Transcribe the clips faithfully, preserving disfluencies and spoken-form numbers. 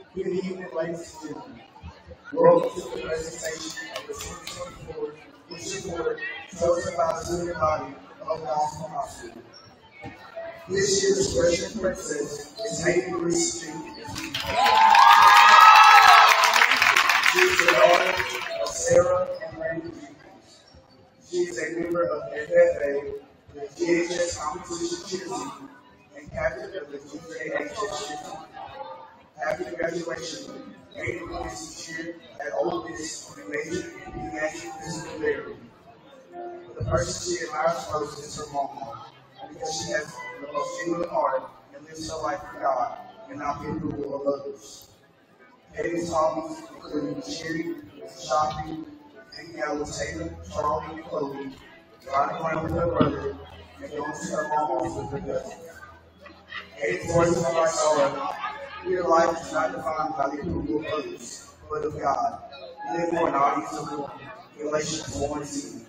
Good evening, ladies and gentlemen. Welcome to the presentation of the twenty twenty-four District Board chosen by the student body of Gosnell High School. This year's freshman princess is Hayden Reese. She is the daughter of Sarah and Randy. She is a member of F F A, the G H S competition cheer team, and captain of the G J H S cheer team. After graduation, Hayden wants to cheer at Ole Miss and majored in pediatric physical therapy. The person she admires most is her mom, because she has the most genuine heart and lives her life for God and not the approval of others. Hayden's hobbies include cheering, shopping, hanging out with Taylor, Charlie, and Chloe, riding around with her brother, and going to her mama's with her cousin. Hayden's words of advice are, your life is not defined by the approval of others, but of God. Live for an audience of one. Galatians one and two.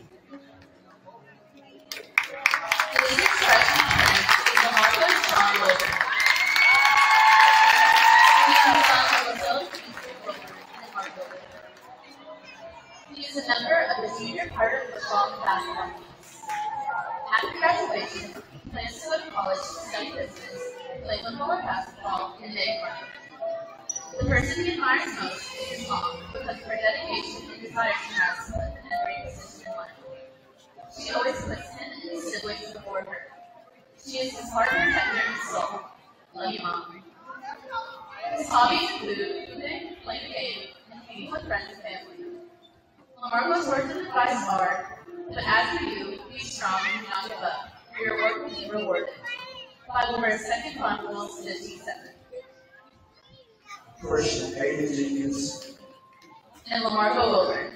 He is a member of the junior part of the football and basketball teams. After graduation, he plans to go to college to study business, play football and basketball, and make money. The person he admires most is his mom because of her dedication and desire she has to put him in a great position in life. She always puts him and his siblings before her. She is his heart protector and soul. Love you, Mom. His hobbies include moving, playing the game, and hanging with friends and family. Lamarco's words of advice are, but as for you, be strong and do not give up, for your work will be rewarded. Bible verse, Second Chronicles fifteen seven. Christian Hayden Jenkins And Lamarco Wilburn.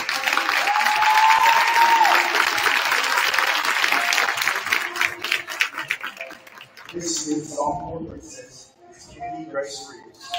This year's sophomore princess is Kennedy Grace Reeves.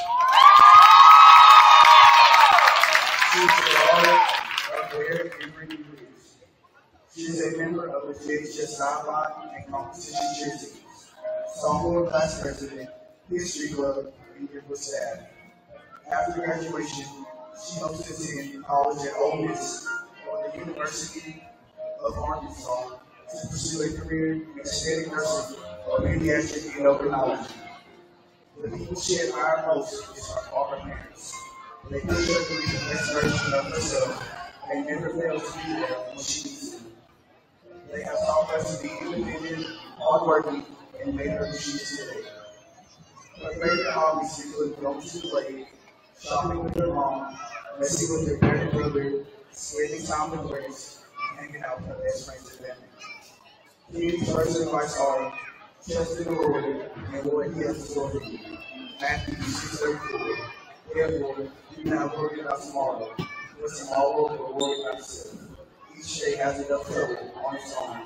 She is the daughter of Derek and Brittany Reeves. She is a member of the G H S sideline and competition cheer teams, sophomore class president, history club, and yearbook staff. After graduation, she hopes to attend college at Ole Miss or the University of Arkansas to pursue a career in aesthetic nursing or pediatric endocrinology. The people she admires most is her, are her parents. They push her to be the best version of herself and never fail to be there when she needs to. They have taught her to be independent, hardworking, and made her who she is today. Her favorite hobbies include going to the lake, shopping with her mom, messing with her great brother, spending time with Grace, and hanging out with her best friends and family. Kennedy's words of advice are, trust in the Lord and what He has in store for you. Matthew six thirty-four. Therefore, do not worry about tomorrow, for tomorrow will worry about itself. Each day has enough trouble on its own.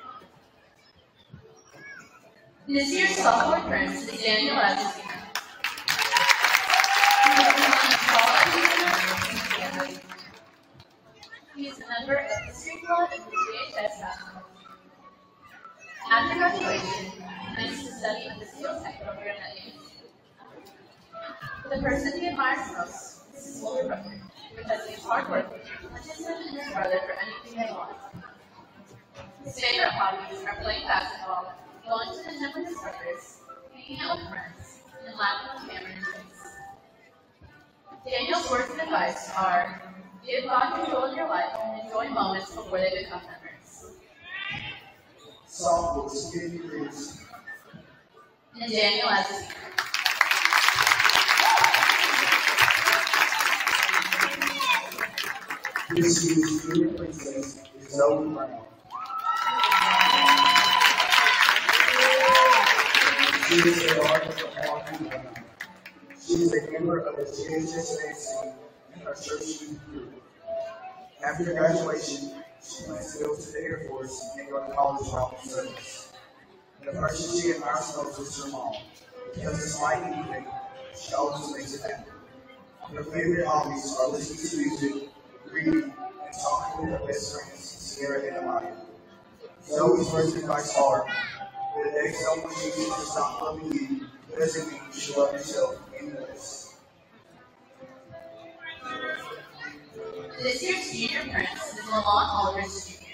This year's sophomore prince is Daniel Adjustina. He is a member of the history club and the G H S basketball team. After graduation, he plans to study at the Steel Tech program at U N C. The person he admires most is his older brother, because he is hardworking, pushes him and his brother for anything they want. His favorite hobbies are playing basketball, going to the gym with his brothers, hanging out with friends, and laughing with family and friends. Daniel's words of advice are, give God control of your life and enjoy moments before they become memories. Sophomore Kennedy Reeves And Daniel Adjustina. This year's junior princess is Zoe Brown. She is the daughter of Mark and Brown. She is a member of the G H S team and her church youth group. After graduation, she plans to go to the Air Force and go to college while in service. The person she admires most is her mom, because despite anything, she always makes it happen. Her favorite hobbies are listening to music, reading, and talking with her best friends, Sarah and Amaya. Zoe's words of advice are, the day someone chooses to stop loving you doesn't mean you should love yourself any less. This year's junior prince is Lamont Aldridge Junior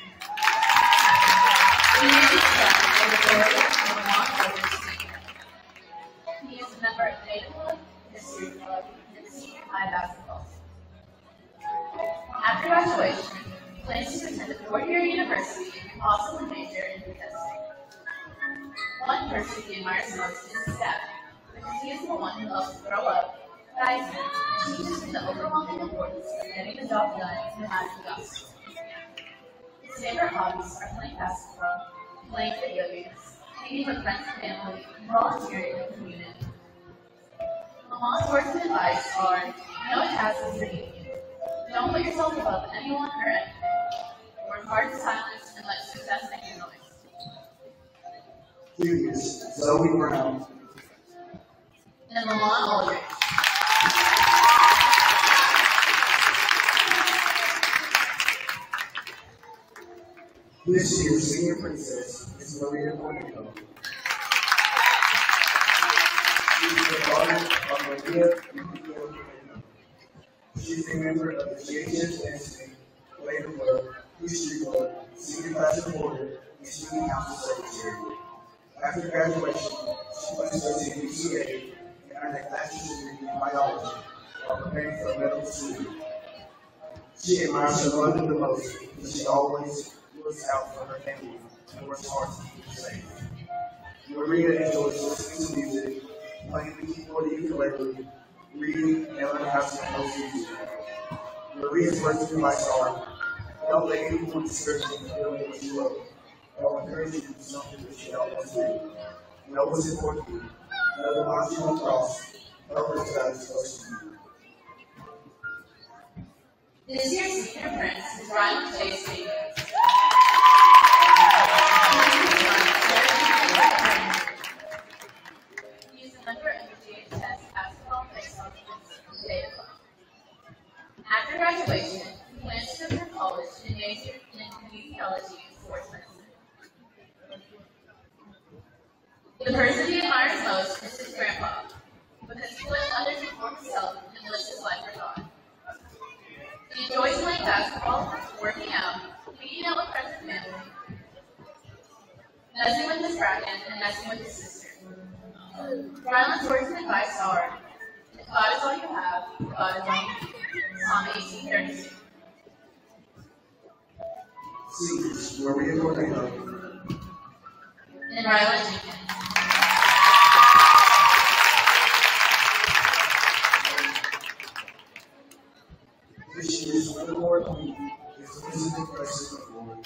He is the son of the Gloria and Lamont Aldridge Senior He is a member of the Neighborhood History Club and Senior High Basketball. After graduation, he plans to attend a four-year university and possibly major in food testing. One person he admires most is his dad, because he is the one who loves to grow up, guides him, and teaches him the overwhelming importance of getting the job done no matter the cost. His favorite hobbies are playing basketball, playing video games, meeting with friends and family, and volunteering in the community. Lamont's words of advice are, know what tasks are needed. Don't put yourself above anyone or anything. Work hard in silence and let success make a noise. Juniors, Zoe Brown. And Lamont Aldridge. This year's senior princess is Maria Cornico. She is the daughter of Maria and Miguel Cornico. She is a member of the J H S Dance Team, Labor Club, History Club, Senior Class Reporter, and Student Council Secretary. After graduation, she plans to attend U C A and earn a bachelor's degree in biology while preparing for medical school. She admires her mother the most because she always looks out for her family and works hard to keep them safe. Maria enjoys listening to music, playing the keyboard and ukulele, reading, and learning how to compose music. Maria's words of advice are, don't let anyone discourage you from doing what you love. They'll encourage you to do something that you don't want to do. Know what's important to you. Know the lines you won't cross. Know what's values close to you. This year's senior prince is Ryan Chase Davis. He is a member of the J H S Basketball Baseball Data Club. After graduation, he plans to go to college and major in kinesiology and sports medicine. The person he admires most is his grandpa, because he lived others before himself and lives his life for God. He enjoys playing basketball, working out, hanging out with friends and family, messing with his bracket, and messing with his sister. Ryland's words of advice are, if God is all you have, God is all you need. Psalm eighteen thirty-two. Seniors, Maria Cornico. And Ryland Jenkins. This year's Winterboard Queen is Elizabeth Presley Ford.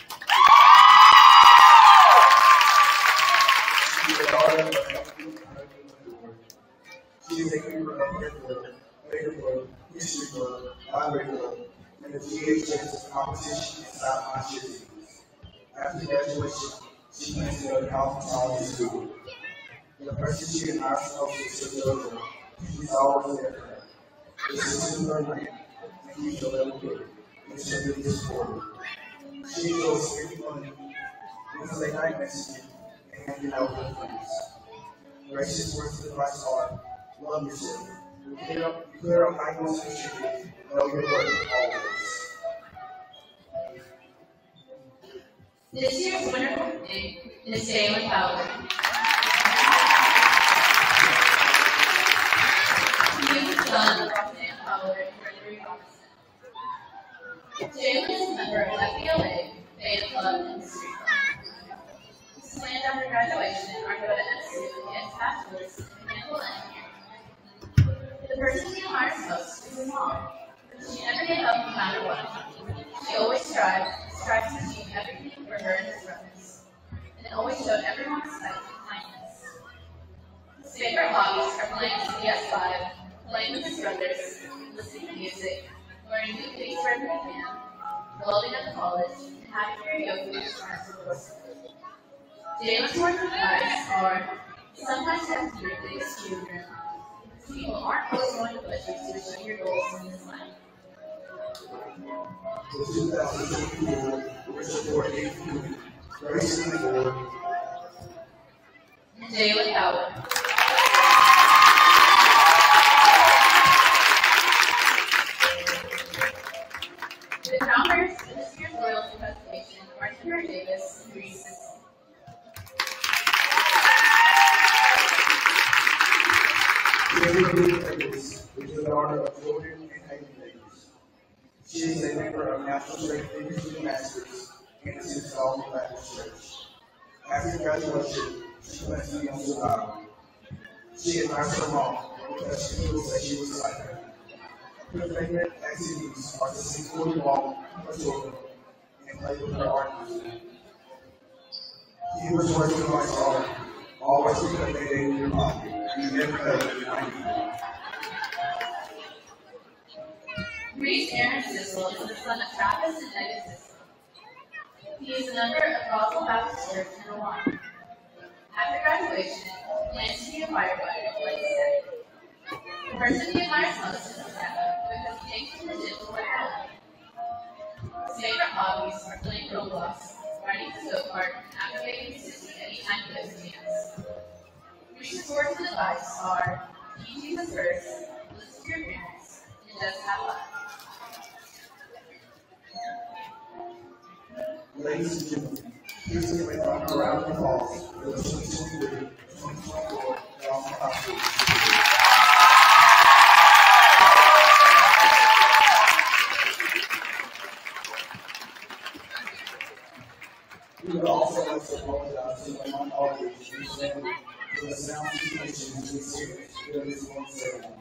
She is the daughter of Anthony Ford. She is a member of Red Club, Later Club, History Club, Library Club, and the G H S competition in South Manchester. After graduation, she plans to go to cosmetology school. The person she admires most is her daughter. She's always there for her. This is her brand. He's a little kid. He's a really supportive. She enjoys spending money, Wednesday night messaging, and hanging out with her friends. Gracious words of advice are, love yourself. You clear up, you clear up high goals and shit. Know your worth always. This year's winner queen is Jalen Fowler. He is the son of Roxanne Fowler and Gregory Robinson. Jalen is a member of F B L A, Beta Club, and History Club. His plans after graduation are to go to M S U and get his bachelor's in mechanical engineering. The person he admires most is his mom. She never gave up no matter what. She always strived, strives to achieve everything for her and his brothers, and always showed everyone respect and kindness. His favorite hobbies are playing P S five, playing with his brothers, listening to music, learning new things for every man, welding at the college, and having karaoke with his friends of course. Jalen's words of advice are, sometimes you have to do things children, because people aren't always going to push you to achieve your goals in this life. The two thousand twenty-four Richard Ward eighth Queen, Grace Ford. And Jalen Fowler. the daughter of Jordan and Hayden Davis. She is a member of National Strength Figure Masters and attends Gosnell Baptist Church. After graduation, she plans to be on survival. She admires her mom because she feels that she was like her. Her favorite activities are to sing forty walk her children and play with her art music. He was working on his own, always because they gave your pocket. You never know what you might need. Reese Aaron Sissel is the son of Travis and Megan Sissel. He is a member of Gosnell Baptist Church in Hawaii. After graduation, he plans to be a firefighter like his dad. The person he admires most is his dad because he takes him to the gym to work out. His favorite hobbies are playing Roblox, riding his go-kart, and activating his sister anytime he goes to dance. Reese's words of advice are, keep Jesus first, listen to your parents, and just have fun. Ladies and gentlemen, please give a round of applause for the twenty twenty-three twenty twenty-four Gosnell High School. We would also like to apologize to the non-audience who presented for the sound situation we experienced during this one ceremony.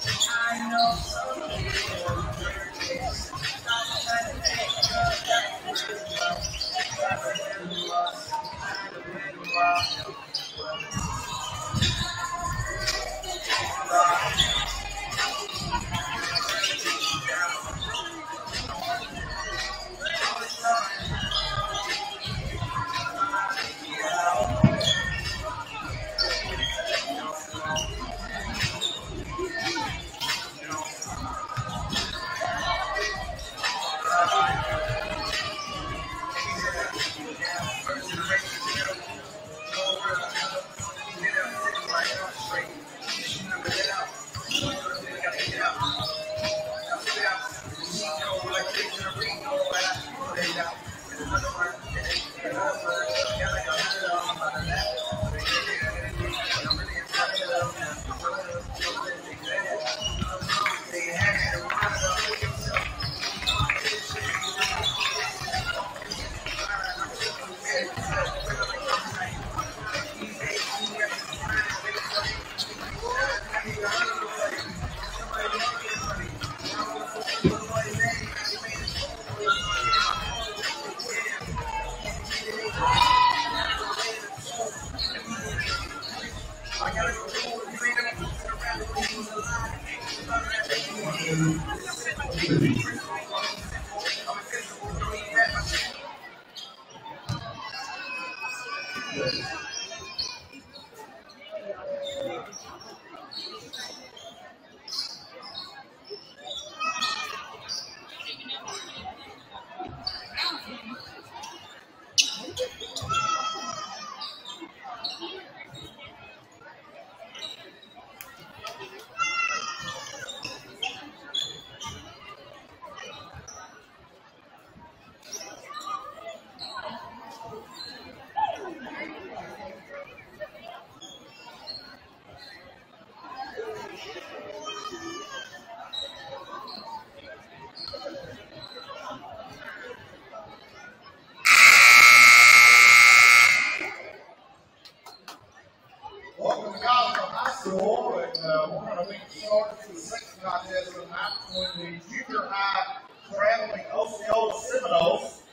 Welcome to Gosnell High School, and uh, we're going to be starting to the second contest of the night between the junior high traveling Osceola Seminoles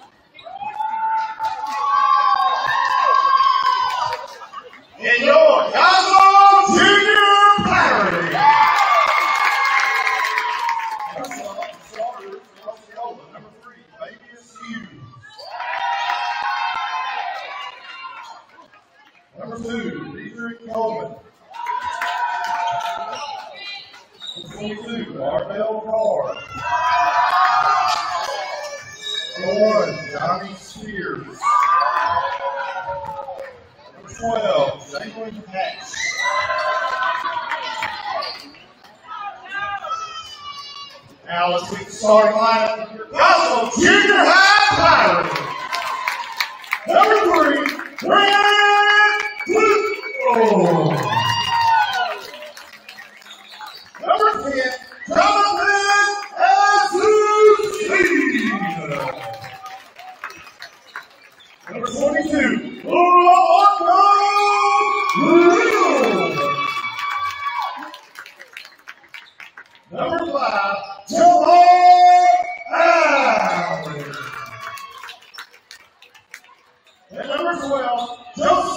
and your Gosnell JuniorVarsity. First off, the starters for Osceola, number three, Fabius Hughes. Number two, Dietrich Coleman. Number twenty-two, Ardell Carr. Number one, Johnny Spears. Number twelve, Jalen Hatch. Now let's meet the starting lineup of your Gosnell Junior High Pirates. Number three, Brandon Blue. Number ten, Jonathan Azuzi. Number twenty-two, Marco Little. Number five, Joel Allen. And number twelve, Joseph